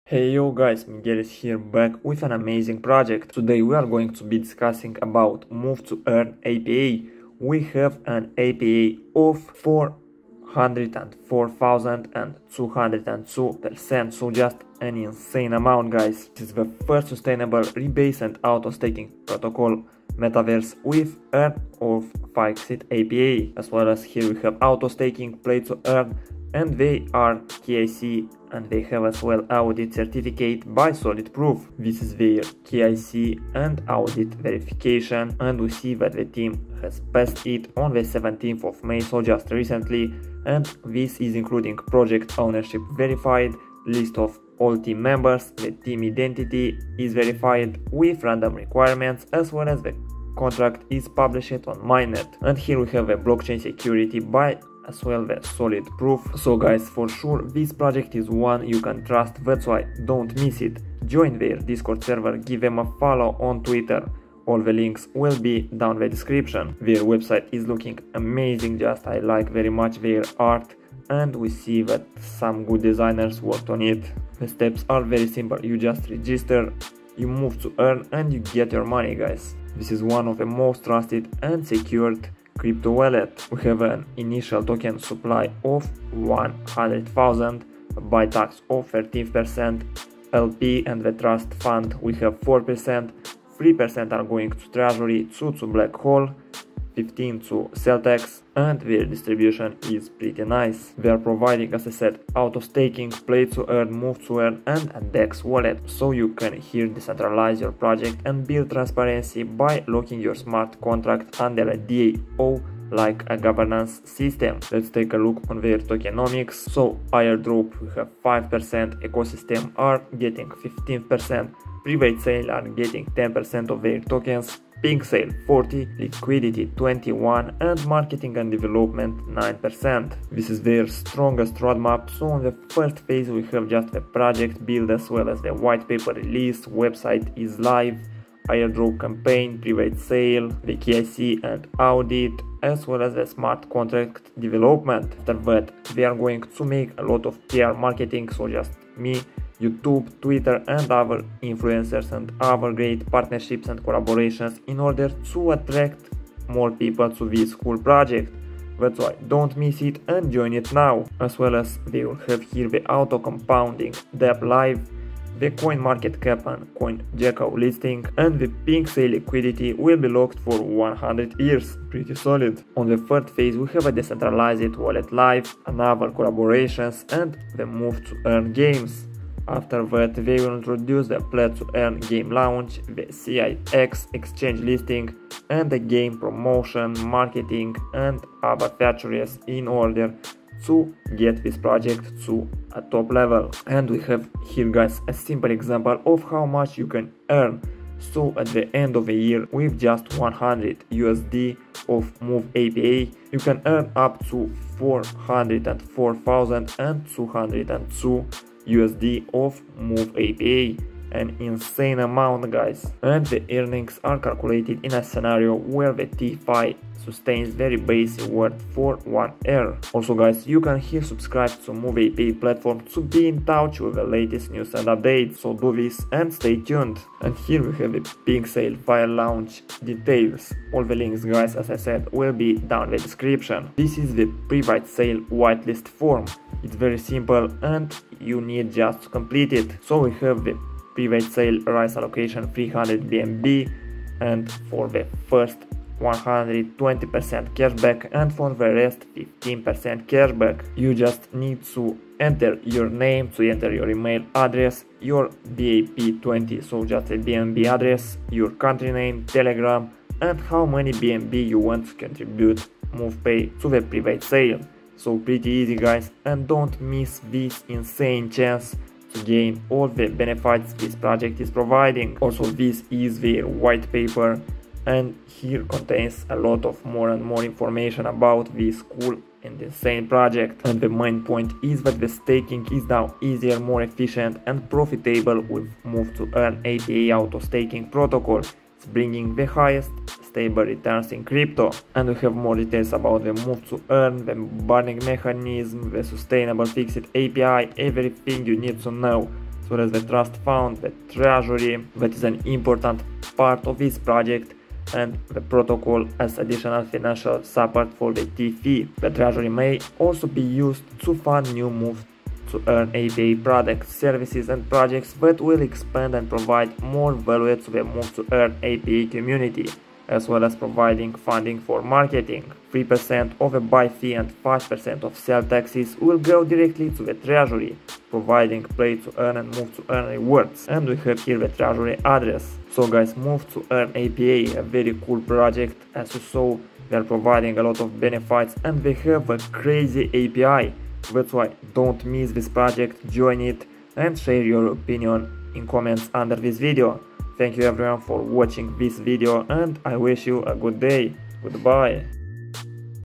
Hey yo guys, Miguel is here back with an amazing project. Today we are going to be discussing about Move to Earn APA. We have an APA of 404,202%, so just an insane amount, guys. This is the first sustainable rebase and auto staking protocol metaverse with Earn of Fixit APA, as well as here we have auto staking, play to earn, and they are KIC, and they have as well audit certificate by Solid Proof. This is their KIC and audit verification, and we see that the team has passed it on the 17th of May, so just recently, and this is including project ownership verified, list of all team members, the team identity is verified with random requirements, as well as the contract is published on Mainnet. And here we have a blockchain security by as well the Solid Proof. So guys, for sure this project is one you can trust, that's why don't miss it. Join their Discord server, give them a follow on Twitter, all the links will be down the description. Their website is looking amazing, just I like very much their art, and we see that some good designers worked on it. The steps are very simple, you just register, you move to earn, and you get your money, guys. This is one of the most trusted and secured crypto wallet. We have an initial token supply of 100,000, by tax of 13%, LP and the trust fund we have 4%, 3% are going to treasury, 2 to black hole, 15 to Celtex, and their distribution is pretty nice. They are providing, as I said, auto staking, play to earn, move to earn, and a DEX wallet, so you can here decentralize your project and build transparency by locking your smart contract under a DAO like a governance system. Let's take a look on their tokenomics. So airdrop we have 5%, ecosystem are getting 15%, private sale are getting 10% of their tokens, pink sale 40, liquidity 21, and marketing and development 9%. This is their strongest roadmap, so on the first phase we have just the project build as well as the white paper release, website is live, airdrop campaign, private sale, the KIC and audit, as well as the smart contract development. After that we are going to make a lot of PR marketing, so just me, YouTube, Twitter, and other influencers and other great partnerships and collaborations in order to attract more people to this cool project. That's why don't miss it and join it now. As well as they will have here the auto compounding, DApp Live, the CoinMarketCap and CoinGecko listing, and the pink sale liquidity will be locked for 100 years. Pretty solid. On the third phase we have a decentralized wallet live, another collaborations, and the move to earn games. After that they will introduce the play to earn game launch, the CIX exchange listing, and the game promotion, marketing, and other features in order to get this project to a top level. And we have here, guys, a simple example of how much you can earn. So at the end of the year, with just 100 USD of Move APA, you can earn up to 404,202 USD of Move APA, an insane amount, guys. And the earnings are calculated in a scenario where the TFI sustains very basic worth for 1 year. Also, guys, you can here subscribe to Move APA platform to be in touch with the latest news and updates, so do this and stay tuned. And here we have the pink sale file launch details. All the links, guys, as I said, will be down in the description. This is the private sale whitelist form. It's very simple and you need just to complete it. So we have the private sale rice allocation 300 BNB, and for the first 120% cashback, and for the rest 15% cashback. You just need to enter your name, to enter your email address, your BAP20, so just a BNB address, your country name, Telegram, and how many BNB you want to contribute MovePay to the private sale. So pretty easy, guys, and don't miss this insane chance to gain all the benefits this project is providing. Also, this is their white paper, and here contains a lot of more and more information about this cool and insane project. And the main point is that the staking is now easier, more efficient, and profitable with Move to Earn APA auto staking protocol. It's bringing the highest stable returns in crypto. And we have more details about the Move to Earn, the burning mechanism, the sustainable Fixit API, everything you need to know. as well as the trust fund, the treasury, that is an important part of this project, and the protocol as additional financial support for the TFI. The treasury may also be used to fund new moves to earn API products, services and projects that will expand and provide more value to the move to earn API community, as well as providing funding for marketing. 3% of the buy fee and 5% of sale taxes will go directly to the treasury, providing play to earn and move to earn rewards. And we have here the treasury address. So guys, Move to Earn API, a very cool project. As you saw, they are providing a lot of benefits and they have a crazy API. That's why don't miss this project, join it and share your opinion in comments under this video. Thank you everyone for watching this video and I wish you a good day. Goodbye.